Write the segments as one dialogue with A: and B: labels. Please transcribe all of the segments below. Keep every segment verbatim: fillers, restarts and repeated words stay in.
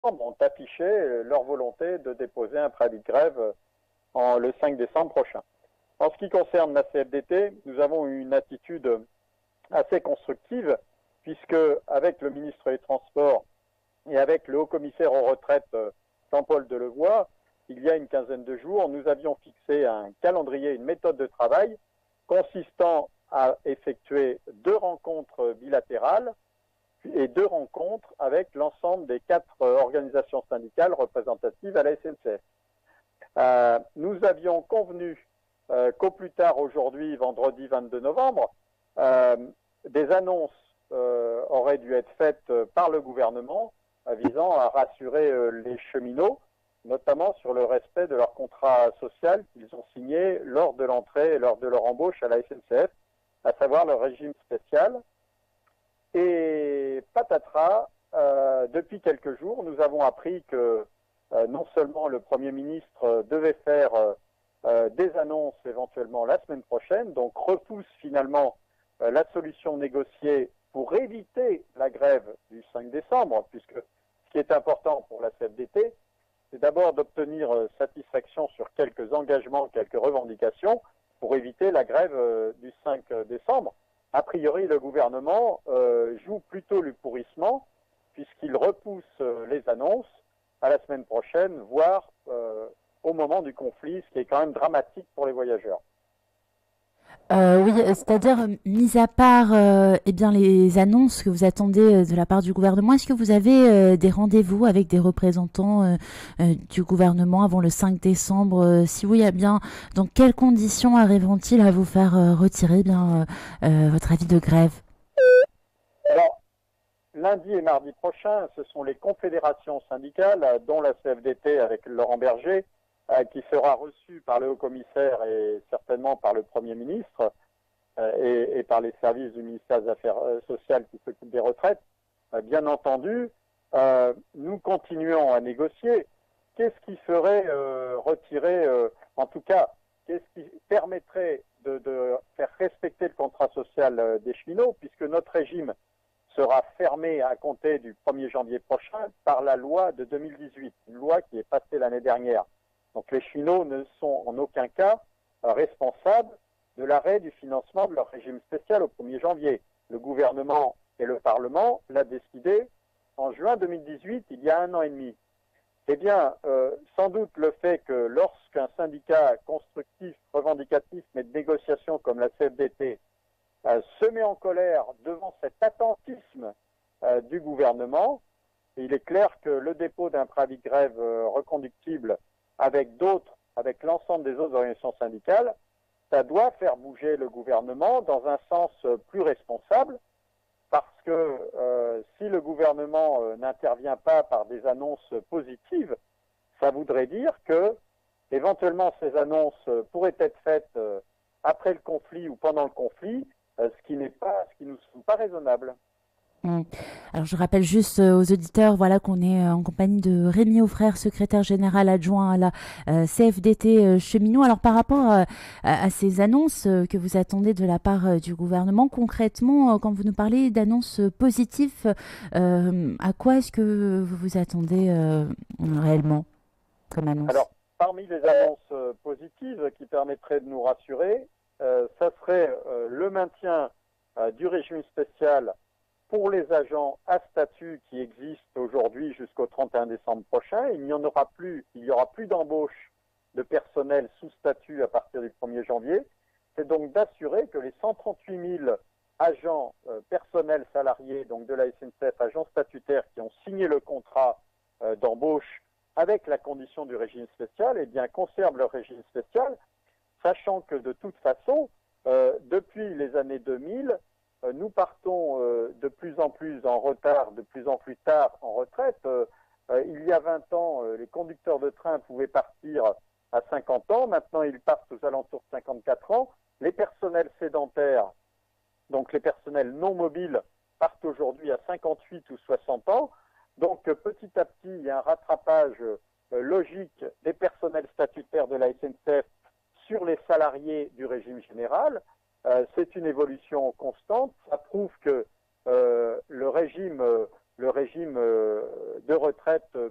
A: ont affiché leur volonté de déposer un préavis de grève en, le cinq décembre prochain. En ce qui concerne la C F D T, nous avons une attitude assez constructive, puisque avec le ministre des Transports et avec le haut-commissaire aux retraites Jean-Paul Delevoye, il y a une quinzaine de jours, nous avions fixé un calendrier, une méthode de travail consistant à effectuer deux rencontres bilatérales et deux rencontres avec l'ensemble des quatre organisations syndicales représentatives à la S N C F. Euh, nous avions convenu euh, qu'au plus tard aujourd'hui, vendredi vingt-deux novembre, euh, des annonces euh, auraient dû être faites par le gouvernement euh, visant à rassurer euh, les cheminots, notamment sur le respect de leur contrat social qu'ils ont signé lors de l'entrée et lors de leur embauche à la S N C F, à savoir le régime spécial. Et patatras, euh, depuis quelques jours, nous avons appris que euh, non seulement le Premier ministre devait faire euh, des annonces éventuellement la semaine prochaine, donc repousse finalement euh, la solution négociée pour éviter la grève du cinq décembre, puisque ce qui est important pour la C F D T, c'est d'abord d'obtenir euh, satisfaction sur quelques engagements, quelques revendications, pour éviter la grève euh, du cinq décembre. A priori, le gouvernement euh, joue plutôt le pourrissement, puisqu'il repousse euh, les annonces à la semaine prochaine, voire euh, au moment du conflit, ce qui est quand même dramatique pour les voyageurs.
B: Euh, oui, c'est-à-dire, euh, mis à part euh, eh bien, les annonces que vous attendez euh, de la part du gouvernement, est-ce que vous avez euh, des rendez-vous avec des représentants euh, euh, du gouvernement avant le cinq décembre? Euh, si oui, eh bien, dans quelles conditions arriveront-ils à vous faire euh, retirer eh bien, euh, euh, votre avis de grève?
A: Alors, lundi et mardi prochain, ce sont les confédérations syndicales, dont la C F D T avec Laurent Berger, euh, qui sera reçue par le haut-commissaire et certainement par le Premier ministre euh, et, et par les services du ministère des Affaires euh, sociales qui s'occupent des retraites. Euh, bien entendu, euh, nous continuons à négocier. Qu'est-ce qui ferait euh, retirer, euh, en tout cas, qu'est-ce qui permettrait de, de faire respecter le contrat social euh, des cheminots, puisque notre régime sera fermé à compter du premier janvier prochain par la loi de deux mille dix-huit, une loi qui est passée l'année dernière. Donc les cheminots ne sont en aucun cas euh, responsables de l'arrêt du financement de leur régime spécial au premier janvier. Le gouvernement et le Parlement l'a décidé en juin deux mille dix-huit, il y a un an et demi. Eh bien, euh, sans doute le fait que lorsqu'un syndicat constructif, revendicatif, mais de négociation comme la C F D T euh, se met en colère devant cet attentisme euh, du gouvernement, il est clair que le dépôt d'un préavis de grève euh, reconductible avec d'autres, avec l'ensemble des autres organisations syndicales, ça doit faire bouger le gouvernement dans un sens euh, plus responsable, parce que euh, si le gouvernement euh, n'intervient pas par des annonces positives, ça voudrait dire que éventuellement ces annonces euh, pourraient être faites euh, après le conflit ou pendant le conflit, euh, ce qui n'est pas, ce qui nous semble pas raisonnable.
B: Mm. Alors je rappelle juste euh, aux auditeurs voilà qu'on est euh, en compagnie de Rémi Aufrère, secrétaire général adjoint à la euh, C F D T euh, cheminot. Alors par rapport euh, à, à ces annonces euh, que vous attendez de la part euh, du gouvernement, concrètement, euh, quand vous nous parlez d'annonces euh, positives, euh, à quoi est-ce que vous vous attendez euh, réellement comme annonce?
A: Alors, parmi les annonces euh, positives qui permettraient de nous rassurer, euh, ça serait euh, le maintien euh, du régime spécial pour les agents à statut qui existent aujourd'hui jusqu'au trente et un décembre prochain. Il n'y en aura plus, il n'y aura plus d'embauche de personnel sous statut à partir du premier janvier. C'est donc d'assurer que les cent trente-huit mille agents euh, personnels salariés donc de la S N C F, agents statutaires qui ont signé le contrat euh, d'embauche avec la condition du régime spécial, eh bien, conservent leur régime spécial, sachant que de toute façon, euh, depuis les années deux mille, euh, nous partons euh, de plus en plus en retard, de plus en plus tard en retraite. Euh, euh, il y a vingt ans, euh, les conducteurs de train pouvaient partir à cinquante ans. Maintenant, ils partent aux alentours de cinquante-quatre ans. Les personnels sédentaires, donc les personnels non mobiles, partent aujourd'hui à cinquante-huit ou soixante ans. Donc petit à petit, il y a un rattrapage euh, logique des personnels statutaires de la S N C F sur les salariés du régime général. Euh, c'est une évolution constante. Ça prouve que euh, le régime, euh, le régime euh, de retraite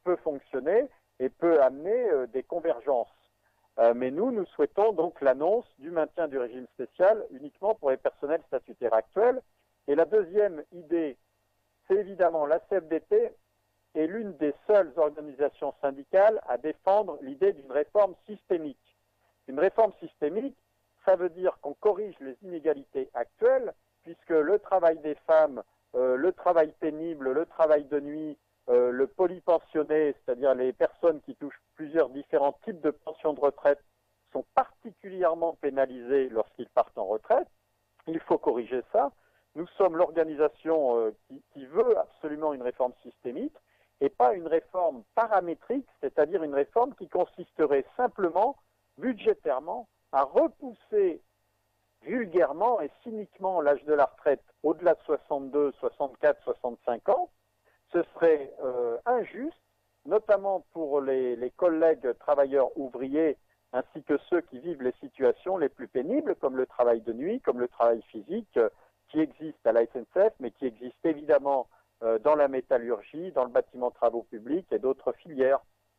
A: peut fonctionner et peut amener euh, des convergences. Euh, mais nous, nous souhaitons donc l'annonce du maintien du régime spécial uniquement pour les personnels statutaires actuels. Et la deuxième idée, c'est évidemment la C F D T est l'une des seules organisations syndicales à défendre l'idée d'une réforme systémique. Une réforme systémique, ça veut dire qu'on corrige les inégalités actuelles, puisque le travail des femmes, euh, le travail pénible, le travail de nuit, euh, le polypensionné, c'est-à-dire les personnes qui touchent plusieurs différents types de pensions de retraite, sont particulièrement pénalisés lorsqu'ils partent en retraite. Il faut corriger ça. Nous sommes l'organisation euh, qui, qui veut absolument une réforme systémique et pas une réforme paramétrique, c'est-à-dire une réforme qui consisterait simplement, budgétairement, à repousser vulgairement et cyniquement l'âge de la retraite au-delà de soixante-deux, soixante-quatre, soixante-cinq ans. Ce serait euh, injuste, notamment pour les, les collègues travailleurs ouvriers ainsi que ceux qui vivent les situations les plus pénibles, comme le travail de nuit, comme le travail physique, euh, qui existe à la S N C F, mais qui existe évidemment euh, dans la métallurgie, dans le bâtiment de travaux publics et d'autres filières.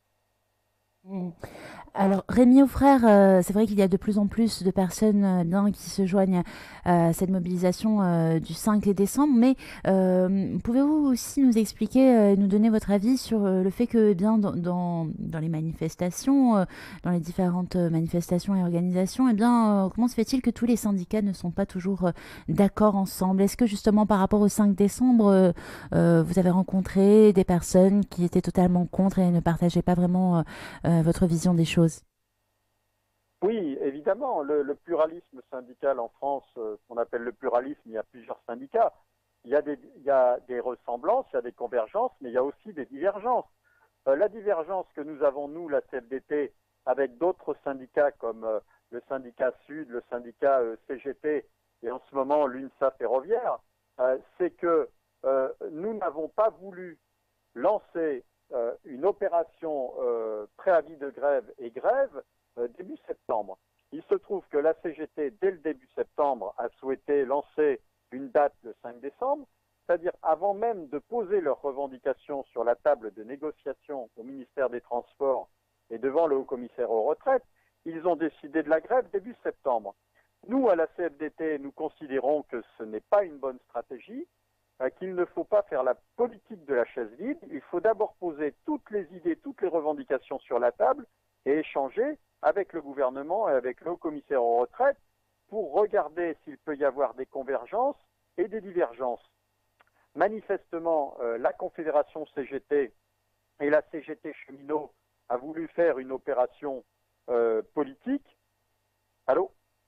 B: Mmh. Alors, Rémi Aufrère, euh, c'est vrai qu'il y a de plus en plus de personnes euh, bien, qui se joignent euh, à cette mobilisation euh, du cinq décembre, mais euh, pouvez-vous aussi nous expliquer, euh, nous donner votre avis sur euh, le fait que eh bien dans, dans, dans les manifestations, euh, dans les différentes manifestations et organisations, eh bien, euh, comment se fait-il que tous les syndicats ne sont pas toujours euh, d'accord ensemble? Est-ce que justement par rapport au cinq décembre, euh, euh, vous avez rencontré des personnes qui étaient totalement contre et ne partageaient pas vraiment euh, euh, votre vision des choses?
A: Oui, évidemment, le, le pluralisme syndical en France, euh, ce qu'on appelle le pluralisme, il y a plusieurs syndicats. Il y a des, il y a des ressemblances, il y a des convergences, mais il y a aussi des divergences. Euh, la divergence que nous avons, nous, la C F D T, avec d'autres syndicats comme euh, le syndicat Sud, le syndicat euh, C G T et en ce moment l'UNSA ferroviaire, euh, c'est que euh, nous n'avons pas voulu lancer euh, une opération euh, préavis de grève et grève euh, début septembre. Il se trouve que la C G T, dès le début septembre, a souhaité lancer une date le cinq décembre, c'est-à-dire avant même de poser leurs revendications sur la table de négociation au ministère des Transports et devant le haut-commissaire aux retraites, ils ont décidé de la grève début septembre. Nous, à la C F D T, nous considérons que ce n'est pas une bonne stratégie, euh, qu'il ne faut pas faire la politique de la chaise vide. Il faut d'abord poser toutes les idées, toutes les revendications sur la table et échanger avec le gouvernement et avec le haut-commissaire aux retraites pour regarder s'il peut y avoir des convergences et des divergences. Manifestement, euh, la Confédération C G T et la C G T cheminot a voulu faire une opération euh, politique. Allô?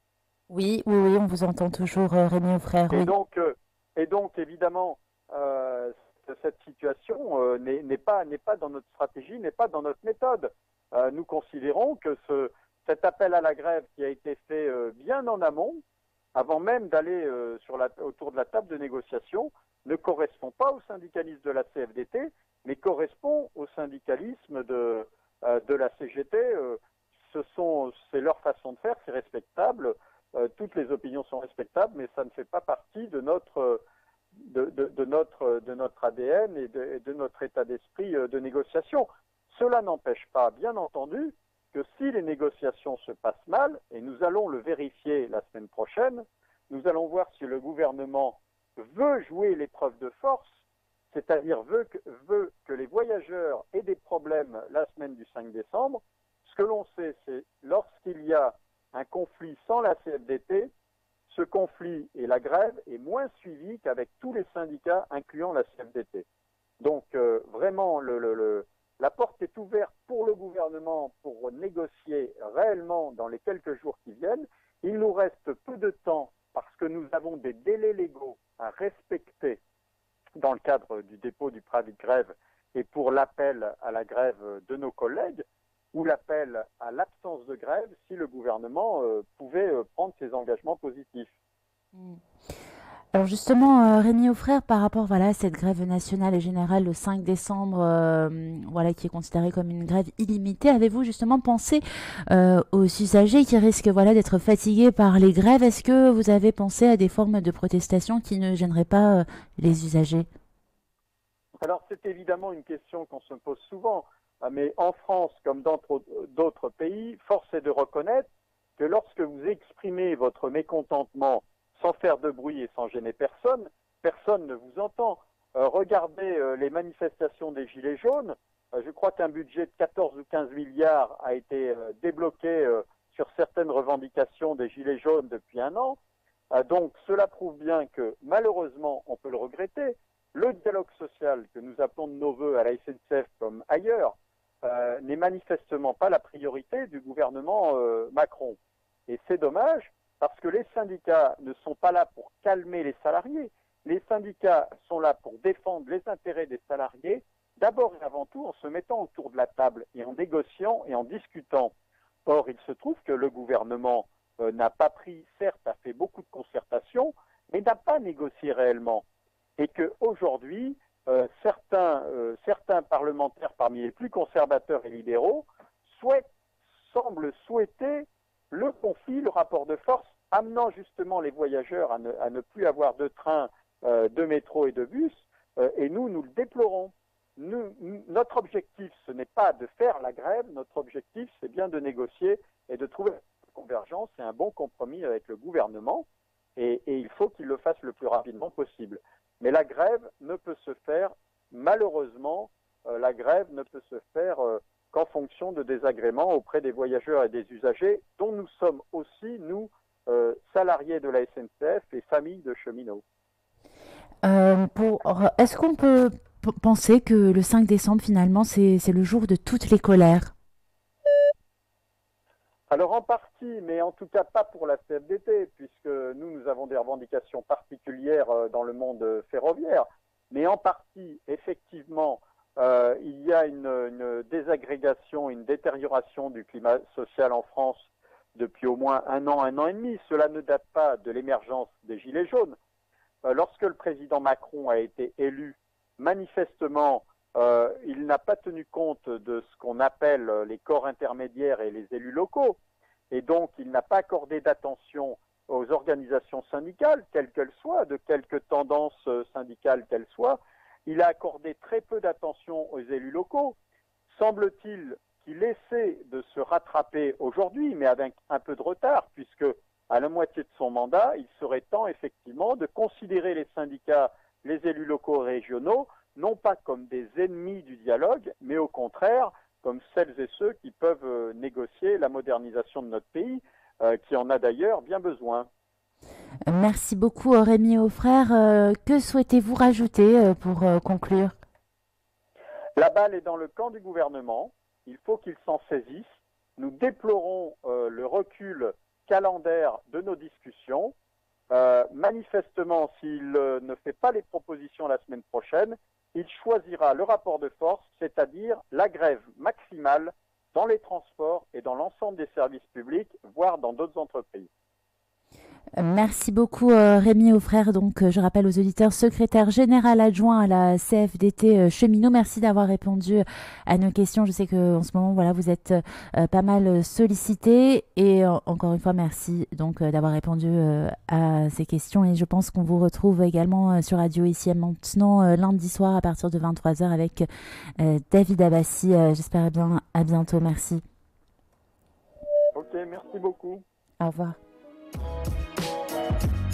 B: Oui, oui, oui, on vous entend toujours, euh, Rémi Aufrère.
A: Et
B: Oui.
A: donc, euh, et donc évidemment, euh, cette situation euh, n'est n'est pas, n'est pas dans notre stratégie, n'est pas dans notre méthode. Euh, nous considérons que ce, cet appel à la grève qui a été fait euh, bien en amont, avant même d'aller euh, sur la, autour de la table de négociation, ne correspond pas au syndicalisme de la C F D T, mais correspond au syndicalisme de, euh, de la C G T. Euh, ce sont, c'est leur façon de faire, c'est respectable. Euh, toutes les opinions sont respectables, mais ça ne fait pas partie de notre, de, de, de notre, de notre A D N et de, et de notre état d'esprit de négociation. Cela n'empêche pas, bien entendu, que si les négociations se passent mal, et nous allons le vérifier la semaine prochaine, nous allons voir si le gouvernement veut jouer l'épreuve de force, c'est-à-dire veut que, veut que les voyageurs aient des problèmes la semaine du cinq décembre. Ce que l'on sait, c'est lorsqu'il y a un conflit sans la C F D T, ce conflit et la grève est moins suivi qu'avec tous les syndicats, incluant la C F D T. Donc, euh, vraiment, le, le, le, la porte est ouverte pour le gouvernement pour négocier réellement dans les quelques jours qui viennent. Il nous reste peu de temps parce que nous avons des délais légaux à respecter dans le cadre du dépôt du préavis de grève et pour l'appel à la grève de nos collègues, ou l'appel à l'absence de grève si le gouvernement euh, pouvait euh, prendre ses engagements positifs.
B: Mmh. Alors justement, euh, Rémi Aufrère, par rapport voilà, à cette grève nationale et générale le cinq décembre, euh, voilà, qui est considérée comme une grève illimitée, avez-vous justement pensé euh, aux usagers qui risquent voilà, d'être fatigués par les grèves? Est-ce que vous avez pensé à des formes de protestation qui ne gêneraient pas euh, les usagers?
A: Alors c'est évidemment une question qu'on se pose souvent, mais en France comme dans d'autres pays, force est de reconnaître que lorsque vous exprimez votre mécontentement sans faire de bruit et sans gêner personne, personne ne vous entend. Euh, regardez euh, les manifestations des Gilets jaunes. Euh, je crois qu'un budget de quatorze ou quinze milliards a été euh, débloqué euh, sur certaines revendications des Gilets jaunes depuis un an. Euh, donc cela prouve bien que malheureusement, on peut le regretter, le dialogue social que nous appelons de nos voeux à la S N C F comme ailleurs euh, n'est manifestement pas la priorité du gouvernement euh, Macron. Et c'est dommage parce que les syndicats ne sont pas là pour calmer les salariés. Les syndicats sont là pour défendre les intérêts des salariés, d'abord et avant tout en se mettant autour de la table et en négociant et en discutant. Or, il se trouve que le gouvernement euh, n'a pas pris, certes, a fait beaucoup de concertations, mais n'a pas négocié réellement. Et qu'aujourd'hui, euh, certains, euh, certains parlementaires parmi les plus conservateurs et libéraux souhaitent, semblent souhaiter le conflit, le rapport de force, amenant justement les voyageurs à ne, à ne plus avoir de train, euh, de métro et de bus, euh, et nous, nous le déplorons. Nous, notre objectif, ce n'est pas de faire la grève, notre objectif, c'est bien de négocier et de trouver une convergence et un bon compromis avec le gouvernement, et, et il faut qu'il le fasse le plus rapidement possible. Mais la grève ne peut se faire, malheureusement, euh, la grève ne peut se faire euh, qu'en fonction de désagréments auprès des voyageurs et des usagers, dont nous sommes aussi, nous, euh, salariés de la S N C F et familles de cheminots.
B: Euh, pour, est-ce qu'on peut p- penser que le cinq décembre, finalement, c'est, c'est le jour de toutes les colères?
A: Alors en partie, mais en tout cas pas pour la C F D T, puisque nous, nous avons des revendications particulières euh, dans le monde ferroviaire. Mais en partie, effectivement, euh, il y a une, une désagrégation, une détérioration du climat social en France depuis au moins un an, un an et demi. Cela ne date pas de l'émergence des Gilets jaunes. Euh, lorsque le président Macron a été élu, manifestement, euh, il n'a pas tenu compte de ce qu'on appelle les corps intermédiaires et les élus locaux. Et donc, il n'a pas accordé d'attention aux organisations syndicales, quelles qu'elles soient, de quelque tendance syndicale qu'elles soient. Il a accordé très peu d'attention aux élus locaux. Semble-t-il qu'il essaie de se rattraper aujourd'hui, mais avec un peu de retard, puisque à la moitié de son mandat, il serait temps effectivement de considérer les syndicats, les élus locaux et régionaux, non pas comme des ennemis du dialogue, mais au contraire comme celles et ceux qui peuvent négocier la modernisation de notre pays, euh, qui en a d'ailleurs bien besoin.
B: Merci beaucoup, Rémi Aufrère. Euh, que souhaitez-vous rajouter euh, pour euh, conclure?
A: La balle est dans le camp du gouvernement. Il faut qu'il s'en saisisse. Nous déplorons euh, le recul calendaire de nos discussions. Euh, manifestement, s'il euh, ne fait pas les propositions la semaine prochaine, il choisira le rapport de force, c'est-à-dire la grève maximale dans les transports et dans l'ensemble des services publics, voire dans d'autres entreprises.
B: Merci beaucoup, euh, Rémi Aufrère. Donc, euh, je rappelle aux auditeurs, secrétaire général adjoint à la C F D T euh, Cheminot. Merci d'avoir répondu à nos questions. Je sais qu'en ce moment, voilà, vous êtes euh, pas mal sollicité. Et euh, encore une fois, merci donc euh, d'avoir répondu euh, à ces questions. Et je pense qu'on vous retrouve également euh, sur Radio Ici et Maintenant euh, lundi soir à partir de vingt-trois heures avec euh, David Abbassi. Euh, j'espère bien à bientôt. Merci.
A: Ok, merci beaucoup.
B: Au revoir.
C: Thank you.